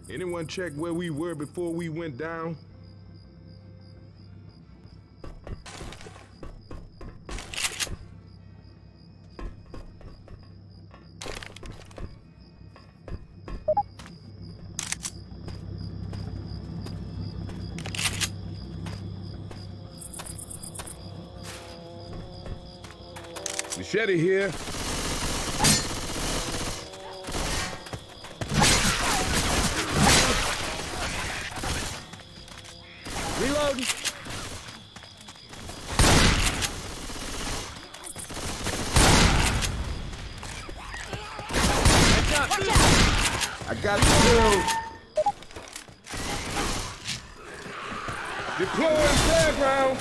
Anyone check where we were before we went down? Machete here. Reloading. I got killed. Deploying fairground.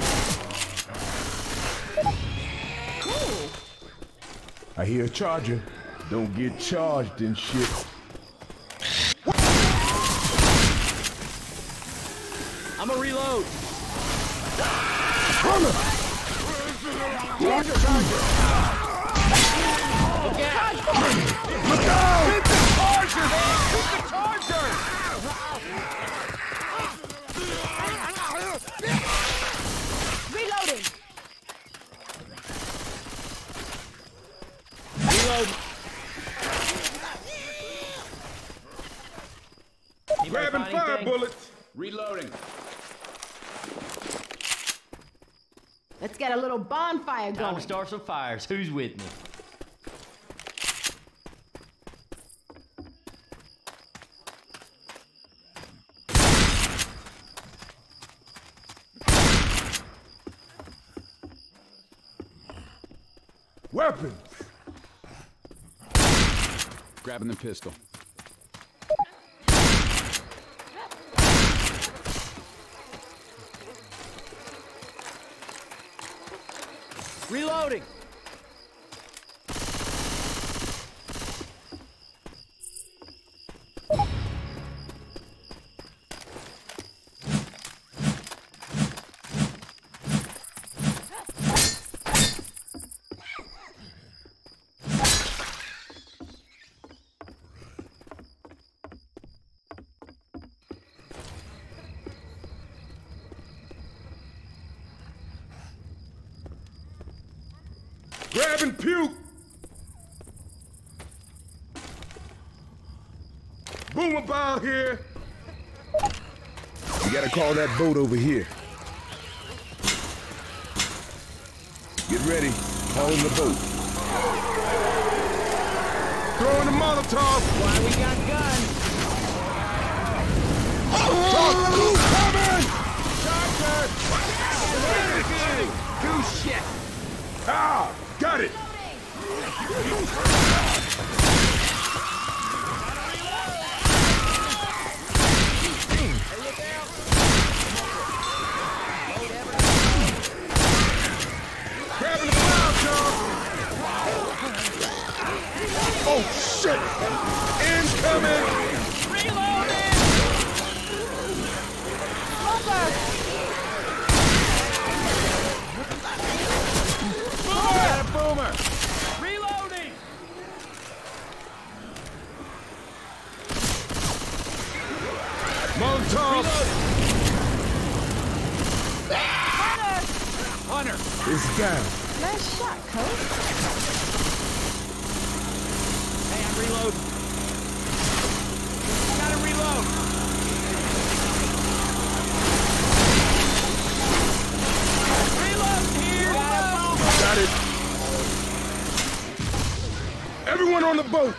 Cool. I hear a charger. Don't get charged and shit. I'm a reload. Hunter! Charger. Look out! Look out! Hit the charger, man! Hit the charger! Reloading. Reload. Grabbing fire bullets. Reloading. Let's get a little bonfire Time going. to start some fires. Who's with me? Weapons. Grabbing the pistol. Reloading. Grabbing puke. Boomer ball here. You gotta call that boat over here. Get ready. Calling the boat. Throwing the Molotov. Why we got guns? Talk coming! Charger! Do shit! Ah! Got it! Grabbing the fire, John! Oh, shit! Incoming! Reloading! Got a boomer! Reloading! Molotov! Hunter! It's down. Nice shot, Coach. Hey, I'm reloading. Gotta reload. Reload here! Got it. Everyone on the boat!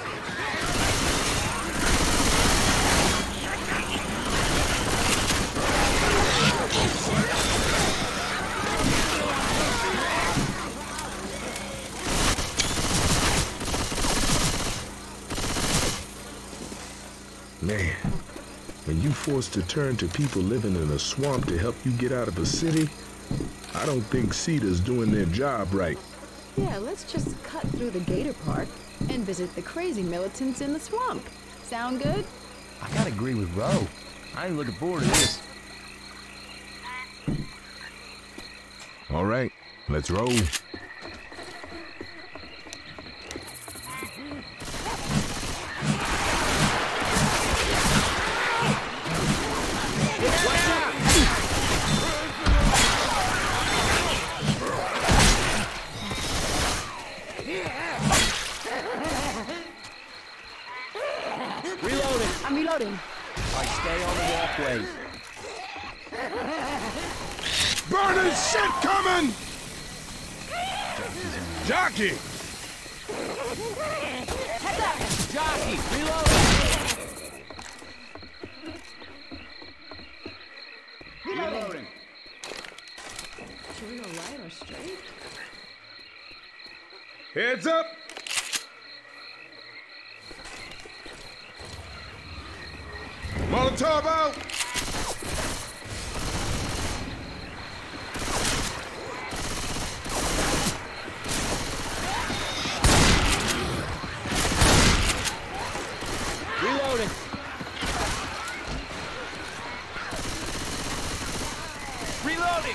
Man, when you forced to turn to people living in a swamp to help you get out of a city, I don't think CEDA's doing their job right. Yeah, let's just cut through the Gator Park and visit the crazy militants in the swamp. Sound good? I gotta agree with Ro. I ain't looking forward to this. All right, let's roll. Reloading. I'm reloading. I stay on the walkway. Burning shit coming! Jockey! Jockey, reloading. Reloading. Should we go right or straight? Heads up! Molotov out! Reloading. Reloading.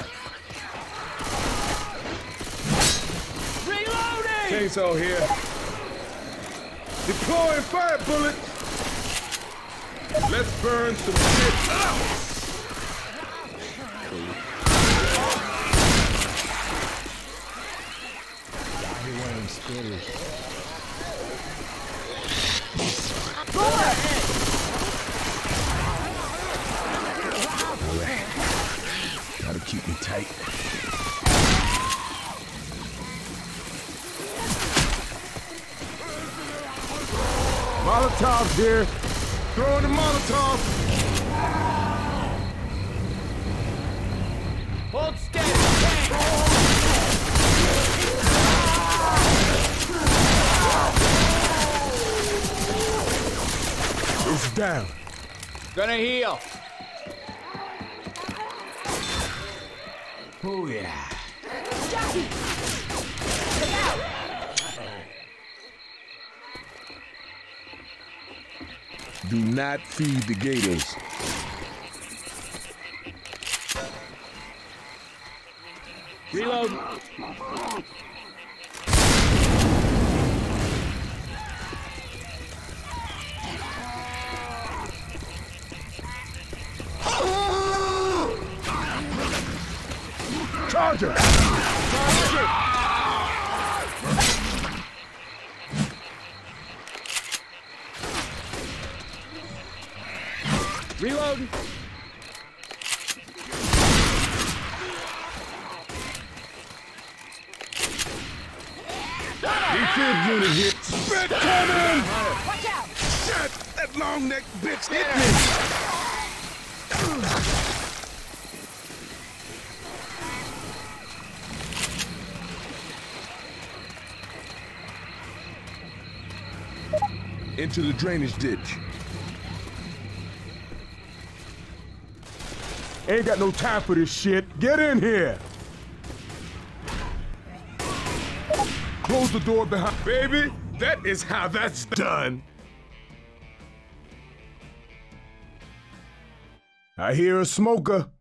Reloading. Chainsaw here. Deploying fire bullets! Let's burn some shit up! Everyone spitters. Gotta keep me tight. Molotov's here. Throwing the Molotov. Hold steady. It's down. Gonna heal. Oh yeah. Jockey! Look out! Do not feed the gators. Reload. Charger! Reload. Defib unit hit. Spit coming! Watch out! Shit! That long neck bitch hit me! Into the drainage ditch. Ain't got no time for this shit. Get in here! Close the door behind. Baby, that is how that's done. I hear a smoker.